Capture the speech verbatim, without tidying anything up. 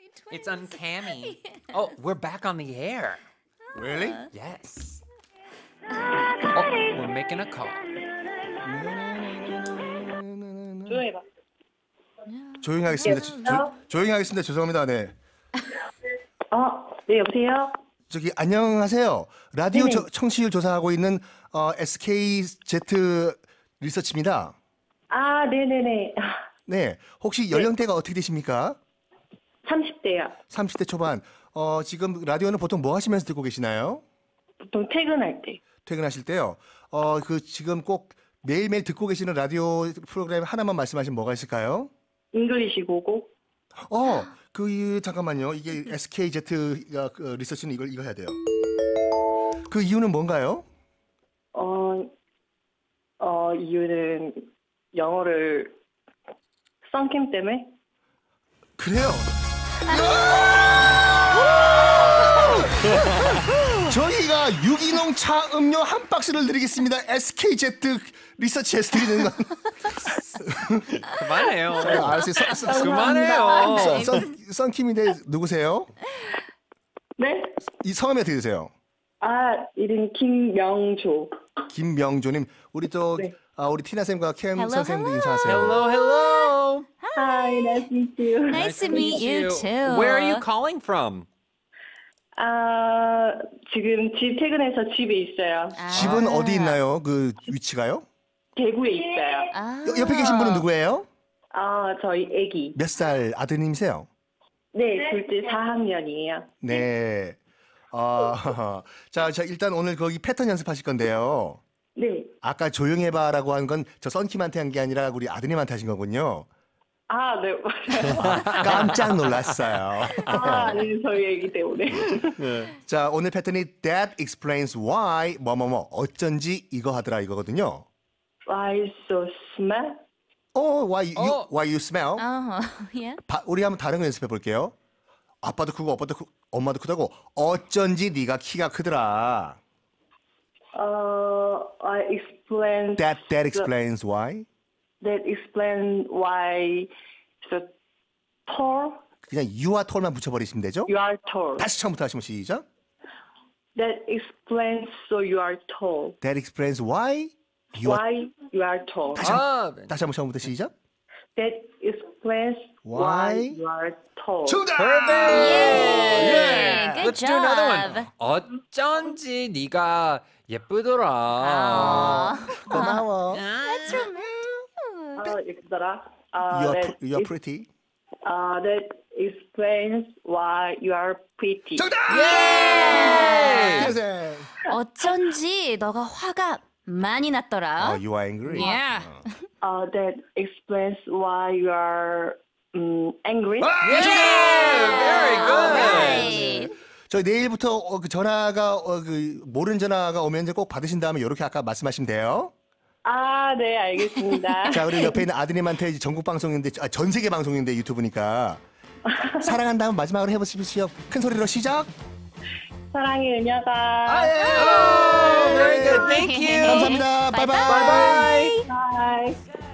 It's uncanny. Oh, we're back on the air. Really? Yes. Oh, we're making a call. 조용히 해봐. 조용히 하겠습니다. 조, 조, 조용히 하겠습니다. 죄송합니다. 네. 어, 네, 여보세요? 저기 안녕하세요. 라디오 네네. 저, 청취율 조사하고 있는 어, 에스케이제트 리서치입니다. 아, 네네네. 네. 혹시 연령대가 어떻게 되십니까? 삼십 대요. 삼십 대 초반. 어, 지금 라디오는 보통 뭐 하시면서 듣고 계시나요? 보통 퇴근할 때. 퇴근하실 때요. 어, 그 지금 꼭 매일매일 듣고 계시는 라디오 프로그램 하나만 말씀하시면 뭐가 있을까요? 잉글리시 고고. 어, 그 이- 잠깐만요. 이게 에스케이제트 그 리서치는 이걸 이거 해야 돼요. 그 이유는 뭔가요? 어, 어, 이유는 영어를 썬킴 때문에? 그래요. 저희가 유기농 차 음료 한 박스를 드리겠습니다. 에스케이제트 리서치에서 드리는 건. 그만해요. 알았어요. 선- 선- 그만해요. 선- 선- 썬킴인데 누구세요? 네? 이 성함이 어떻게 되세요? 아, 이름 김명조. 김명조님. 우리 또 네. 아, 우리 티나 쌤과 캠 Hello, 선생님도 hello. 인사하세요. Hello, hello. Hi, nice to meet you. Nice to meet you too. Where are you calling from? 아, 지금 집 퇴근해서 집에 있어요. 집은 어디 있나요? 그 위치가요? 대구에 있어요. 아. 여- 옆에 계신 분은 누구예요? 아, 저희 애기. 몇 살 아드님이세요? 네, 둘째 사 학년이에요. 네. 어, 자, 자, 일단 오늘 거기 패턴 연습하실 건데요. 네. 아까 조용히 해봐라고 한 건 저 썬킴한테 한 게 아니라 우리 아드님한테 하신 거군요. 아, 네, 맞아요. 깜짝 놀랐어요. 아, 아니, 저희 애기 때문에. 자, 오늘 패턴이 That explains why 뭐뭐뭐 어쩐지 이거 하더라 이거거든요. Why so smell? 어, why you, 어. why you smell? Uh-huh. Yeah. 바- 우리 한번 다른 거 연습해 볼게요. 아빠도 크고 아빠도 크고 엄마도 크다고 어쩐지 네가 키가 크더라. Uh, I explain That that explains why. that explain why so tall 그냥 you와 tall만 붙여버리시면 되죠? you are tall. 다시 처음부터 하시면 시작. That explains so you are tall. That explains why you are. Why you are tall. 아, 다시 한번 처음부터 시작. That explains Why? why you are tall. 정답. Yay! Good Let's do another one. job. 어쩐지 네가 예쁘더라. 아. 고마워. That's romantic. 아, 예쁘더라. Uh, You are that, pr- you are is- pretty. uh, that explains why you are pretty. 정답. 예! 태생. 어쩐지 너가 화가 많이 났더라. Oh, you are angry. Yeah. Uh, that explains why you are um, angry. 예! Very good. Alright. 저 내일부터 어, 그 전화가 어, 그 모르는 전화가 오면 이제 꼭 받으신 다음에 이렇게 아까 말씀하시면 돼요. 아, 네, 알겠습니다. 자, 우리 옆에 있는 아드님한테 이제 전국 방송인데 아, 전 세계 방송인데 유튜브니까 사랑한다면 마지막으로 해보십시오. 큰 소리로 시작. 사랑의 은혁아. Oh, very good. Thank you. 감사합니다. 바이바이. Bye bye. 바이.